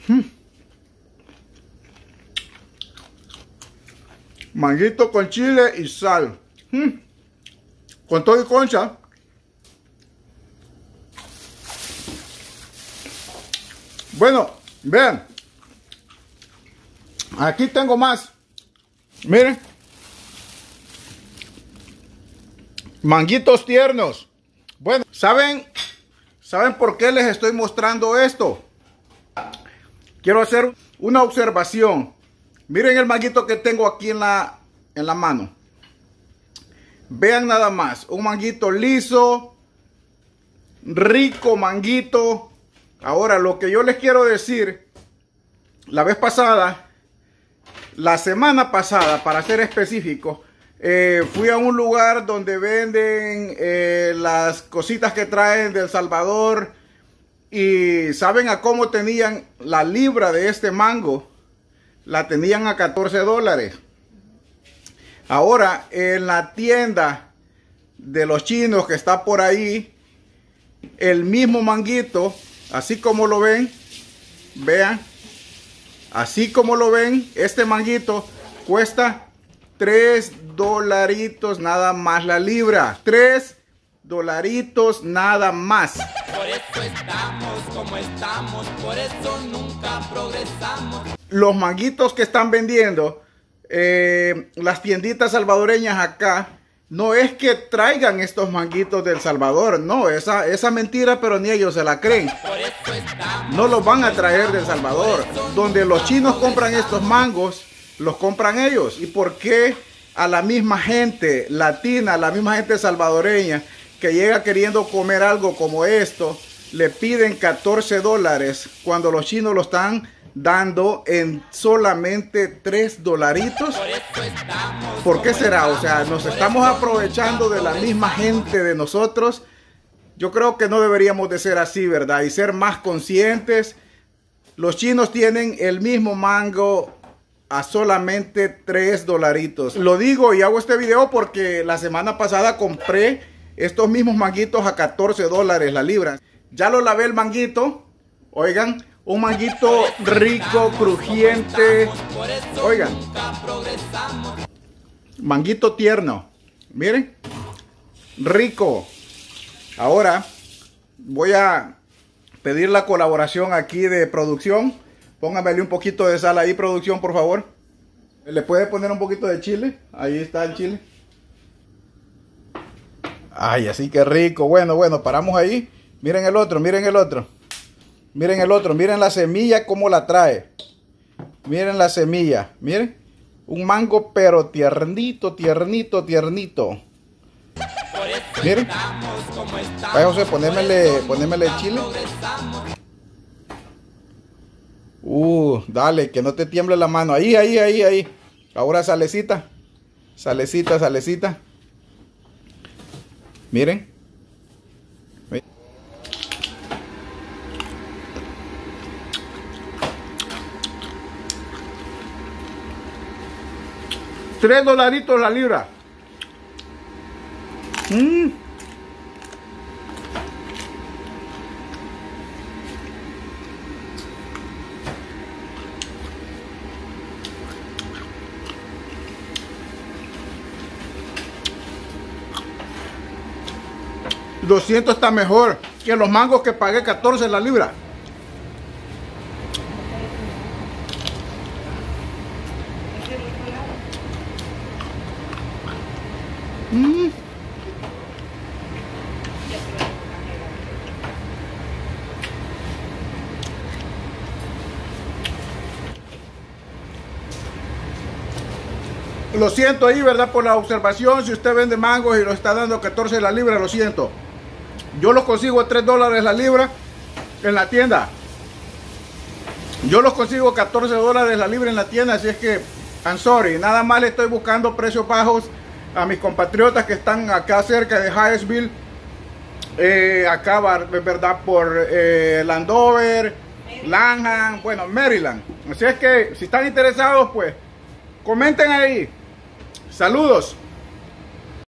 Manguito con chile y sal. Con todo y concha. Bueno, vean. Aquí tengo más. Miren. Manguitos tiernos. Bueno, ¿saben por qué les estoy mostrando esto? Quiero hacer una observación. Miren el manguito que tengo aquí en la mano. Vean nada más. Un manguito liso. Rico manguito. Ahora, lo que yo les quiero decir. La vez pasada. La semana pasada, para ser específico. Fui a un lugar donde venden las cositas que traen de El Salvador. Y ¿saben a cómo tenían la libra de este mango? La tenían a $14. Ahora en la tienda de los chinos que está por ahí, el mismo manguito, así como lo ven, vean, así como lo ven, este manguito cuesta $3 nada más la libra. $3 nada más. Por eso estamos como estamos, por eso nunca progresamos. Los manguitos que están vendiendo las tienditas salvadoreñas acá, no es que traigan estos manguitos del Salvador, no, esa mentira, pero ni ellos se la creen. No los van a traer del Salvador. Donde los chinos compran estos mangos, los compran ellos. ¿Y por qué a la misma gente latina, a la misma gente salvadoreña que llega queriendo comer algo como esto, le piden $14 cuando los chinos lo están dando en solamente $3? ¿Por qué será? O sea, nos estamos aprovechando de la misma gente de nosotros. Yo creo que no deberíamos de ser así, ¿verdad? Y ser más conscientes. Los chinos tienen el mismo mango a solamente $3. Lo digo y hago este video porque la semana pasada compré estos mismos manguitos a $14 la libra. Ya lo lavé el manguito. Oigan, un manguito rico, crujiente. Oigan, manguito tierno. Miren, rico. Ahora voy a pedir la colaboración aquí de producción. Póngamele un poquito de sal ahí, producción, por favor. ¿Le puede poner un poquito de chile? Ahí está el chile. Ay, así que rico. Bueno, paramos ahí. Miren el otro, miren el otro. Miren el otro, miren la semilla cómo la trae. Miren la semilla, miren. Un mango pero tiernito, tiernito, tiernito. Miren. Vaya José, ponémele chile. Dale, que no te tiemble la mano. Ahí. Ahora salecita. Salecita. Miren. $3 la libra. $200 está mejor que los mangos que pagué $14 la libra. Lo siento ahí, ¿verdad? Por la observación. Si usted vende mangos y lo está dando $14 la libra, lo siento. Yo los consigo a $3 la libra en la tienda. Yo los consigo $14 la libra en la tienda, así es que I'm sorry. Nada más le estoy buscando precios bajos a mis compatriotas que están acá cerca de Hyattsville. Acá, ¿verdad? Por Landover, Lanham, bueno, Maryland. Así es que si están interesados, pues comenten ahí. Saludos.